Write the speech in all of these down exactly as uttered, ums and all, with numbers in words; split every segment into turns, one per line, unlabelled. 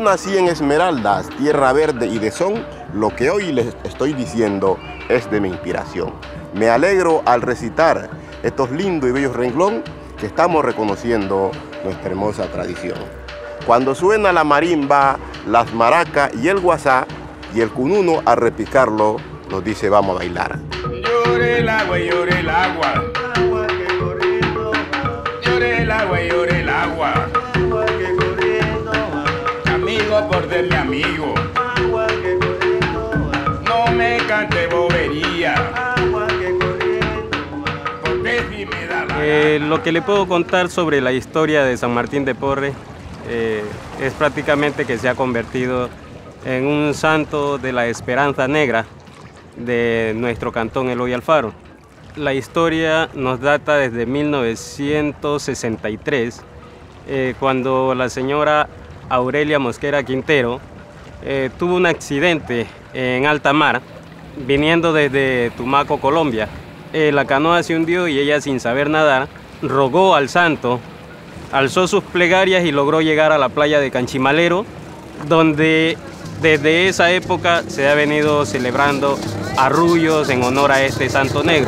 nací en Esmeraldas, tierra verde y de son, lo que hoy les estoy diciendo es de mi inspiración. Me alegro al recitar estos lindos y bellos renglones que estamos reconociendo nuestra hermosa tradición. Cuando suena la marimba, las maracas y el guasá, y el cununo al repicarlo nos dice vamos a bailar.
Llore el agua, llore el agua.
Agua que corriendo va.
Llore el agua, llore el agua.
Agua que corriendo va.
Amigo por ser mi amigo.
Agua que corriendo va.
No me cante bobería.
Agua que corriendo va.
Porque si me da la
Eh, lo que le puedo contar sobre la historia de San Martín de Porres eh, es prácticamente que se ha convertido en un santo de la esperanza negra de nuestro cantón Eloy Alfaro. La historia nos data desde mil novecientos sesenta y tres, eh, cuando la señora Aurelia Mosquera Quintero eh, tuvo un accidente en alta mar, viniendo desde Tumaco, Colombia. Eh, la canoa se hundió y ella, sin saber nadar, rogó al santo, alzó sus plegarias y logró llegar a la playa de Canchimalero, donde desde esa época se ha venido celebrando arrullos en honor a este santo negro.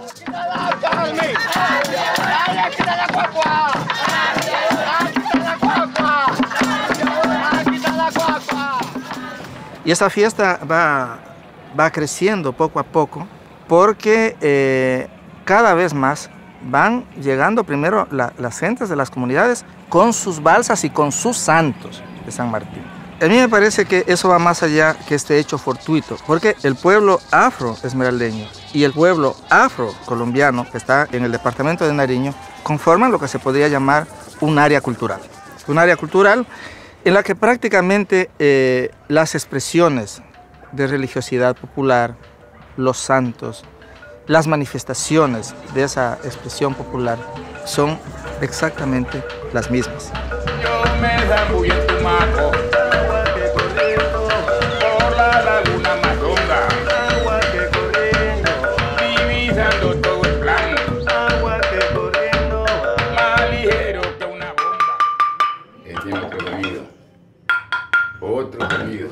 Y esta fiesta va, va creciendo poco a poco porque eh, cada vez más van llegando primero la, las gentes de las comunidades con sus balsas y con sus santos de San Martín. A mí me parece que eso va más allá que este hecho fortuito, porque el pueblo afro-esmeraldeño y el pueblo afro-colombiano, que está en el departamento de Nariño, conforman lo que se podría llamar un área cultural. Un área cultural en la que prácticamente eh, las expresiones de religiosidad popular, los santos, las manifestaciones de esa expresión popular son exactamente las mismas.
Yo me zambullo en Tumaco.
Agua que corriendo va.
Por la laguna más honda.
Agua que corriendo va.
Divisando todo el plan.
Agua que corriendo va.
Más ligero que una bomba. Encima otro sonido. Otro sonido.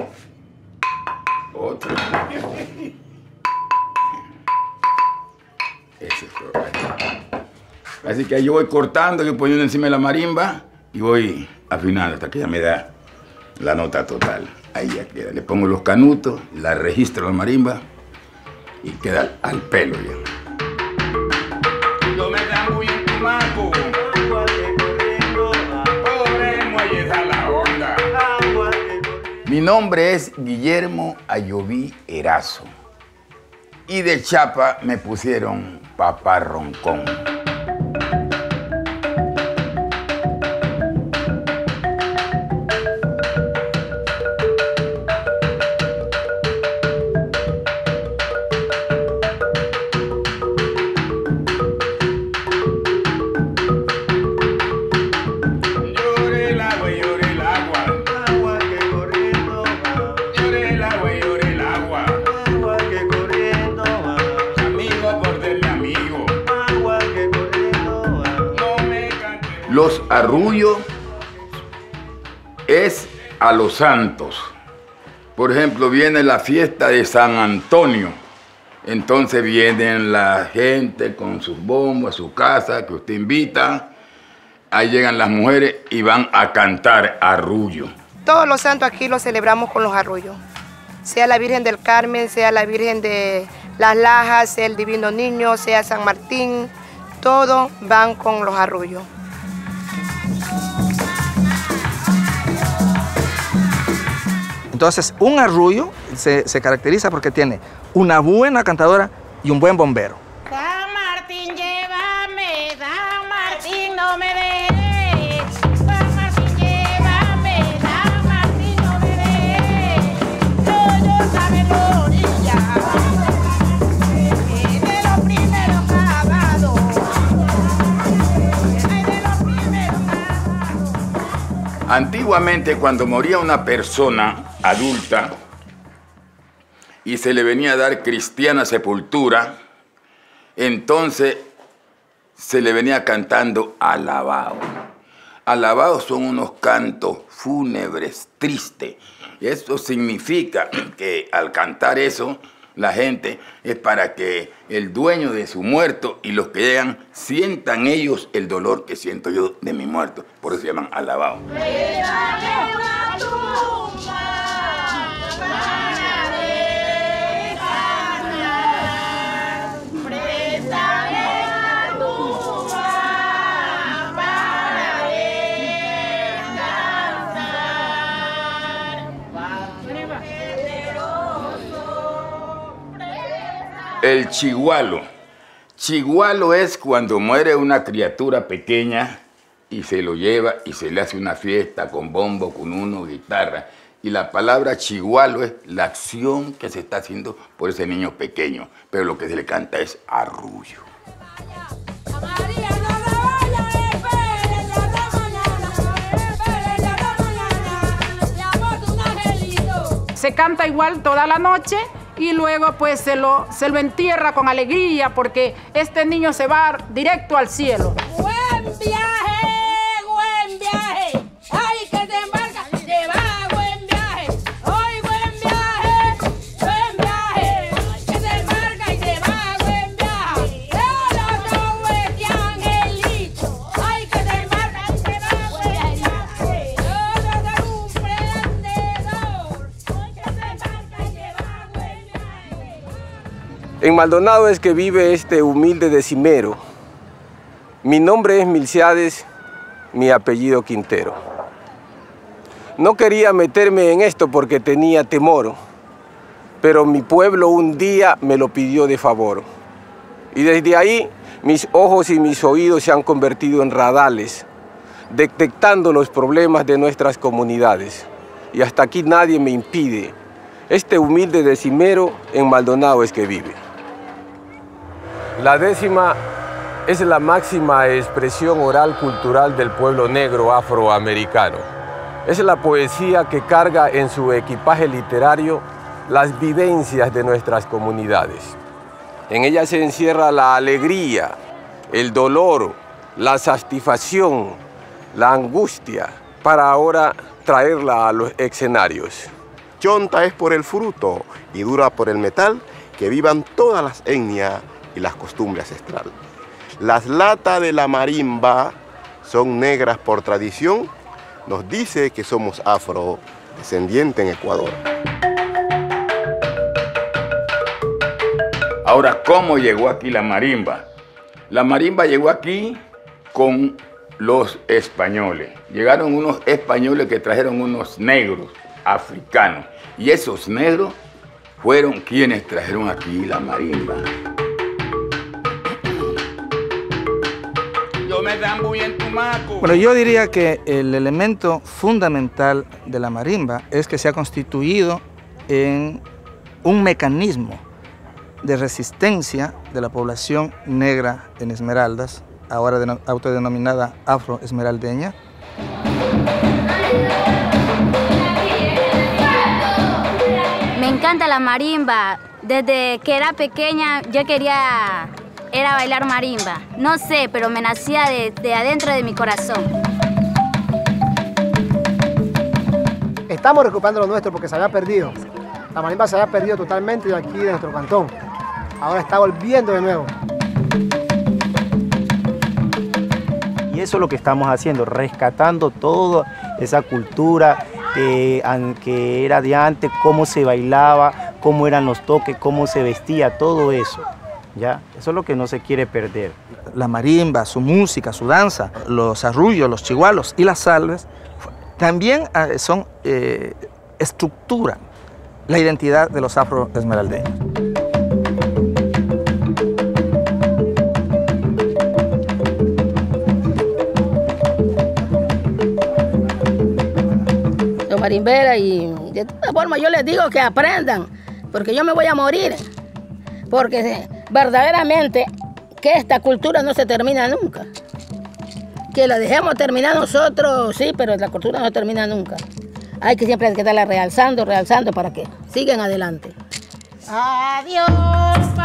Otro. Ese es todo. Así que yo voy cortando, yo poniendo encima de la marimba y voy afinando hasta que ya me da la nota total. Ahí ya queda. Le pongo los canutos, la registro la marimba y queda al pelo ya. Yo me zambullo en Tumaco.
Agua que corriendo va.
Pobre muelle a la onda.
Agua que corriendo.
Mi nombre es Guillermo Ayoví Erazo y de chapa me pusieron Papá Roncón. Llore el agua, llore el agua.
Agua que corriendo va.
Llore el agua, llore el agua.
Agua que corriendo va.
Amigo por ser mi amigo.
Agua que corriendo va.
No me cante. Los arrullos es a los santos. Por ejemplo, viene la fiesta de San Antonio. Entonces vienen la gente con sus bombos a su casa que usted invita. Ahí llegan las mujeres y van a cantar arrullo.
Todos los santos aquí los celebramos con los arrullos. Sea la Virgen del Carmen, sea la Virgen de las Lajas, sea el Divino Niño, sea San Martín, todos van con los arrullos.
Entonces, un arrullo se, se caracteriza porque tiene una buena cantadora y un buen bombero.
San Martín, llévame, San Martín, no me dejes. San Martín, llévame, San Martín, no me dejes. Yo, yo sabedoría, de los primeros clavados. Ay, de los primeros clavados.
Antiguamente, cuando moría una persona adulta y se le venía a dar cristiana sepultura, entonces se le venía cantando alabao. alabados son unos cantos fúnebres, tristes. Y eso significa que al cantar eso, la gente es para que el dueño de su muerto y los que llegan sientan ellos el dolor que siento yo de mi muerto. Por eso se llaman alabados. El chigualo. Chigualo es cuando muere una criatura pequeña y se lo lleva y se le hace una fiesta con bombo, con uno, guitarra. Y la palabra chigualo es la acción que se está haciendo por ese niño pequeño. Pero lo que se le canta es arrullo.
Se canta igual toda la noche y luego pues se lo, se lo entierra con alegría porque este niño se va directo al cielo.
Buen viaje, buen viaje, ay que te embarca, te va buen viaje, hoy buen viaje, buen viaje, ay que te embarca y te va buen viaje, el otro es de angelito, ay que te embarca y te va buen viaje, el otro es un prendedor, ay que te embarca y te va buen viaje.
En Maldonado es que vive este humilde decimero. Mi nombre es Milciades, mi apellido Quintero. No quería meterme en esto porque tenía temor, pero mi pueblo un día me lo pidió de favor. Y desde ahí mis ojos y mis oídos se han convertido en radales, detectando los problemas de nuestras comunidades. Y hasta aquí nadie me impide. Este humilde decimero en Maldonado es que vive. La décima es la máxima expresión oral cultural del pueblo negro afroamericano. Es la poesía que carga en su equipaje literario las vivencias de nuestras comunidades. En ella se encierra la alegría, el dolor, la satisfacción, la angustia, para ahora traerla a los escenarios.
Chonta es por el fruto y dura por el metal, que vivan todas las etnias y las costumbres ancestrales. Las latas de la marimba son negras por tradición, nos dice que somos afrodescendientes en Ecuador.
Ahora, ¿cómo llegó aquí la marimba? La marimba llegó aquí con los españoles. Llegaron unos españoles que trajeron unos negros africanos. Y esos negros fueron quienes trajeron aquí la marimba. Yo me dambo en Tumaco.
Bueno, yo diría que el elemento fundamental de la marimba es que se ha constituido en un mecanismo de resistencia de la población negra en Esmeraldas, ahora autodenominada afroesmeraldeña.
Me encanta la marimba. Desde que era pequeña yo quería era bailar marimba. No sé, pero me nacía de, de adentro de mi corazón.
Estamos recuperando lo nuestro porque se había perdido. La marimba se había perdido totalmente de aquí, de nuestro cantón. Ahora está volviendo de nuevo.
Y eso es lo que estamos haciendo, rescatando toda esa cultura que, que era de antes, cómo se bailaba, cómo eran los toques, cómo se vestía, todo eso. ¿Ya? Eso es lo que no se quiere perder.
La marimba, su música, su danza, los arrullos, los chigualos y las salves, también son eh, estructura la identidad de los afroesmeraldeños.
Los marimberas, y de todas formas yo les digo que aprendan, porque yo me voy a morir, porque verdaderamente que esta cultura no se termina nunca. Que la dejemos terminar nosotros, sí, pero la cultura no termina nunca. Hay que siempre hay que estarla realzando, realzando para que sigan adelante.
Adiós.